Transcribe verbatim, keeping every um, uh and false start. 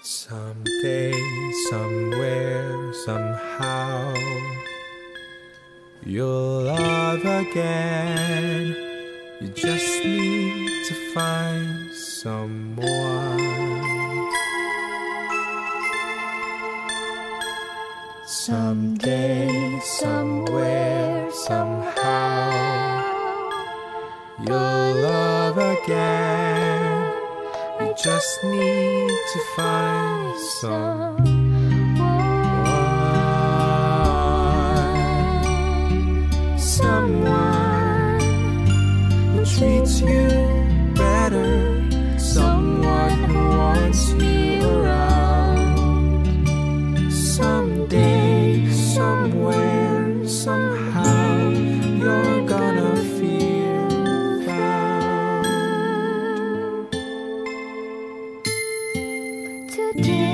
Someday, somewhere, somehow, you'll love again. You just need to find someone. Someday, somewhere, somehow, you'll love again. You just need to find someone. Someone who treats you better. Someone who wants you around. Someday, somewhere, somehow, you're gonna feel found. Today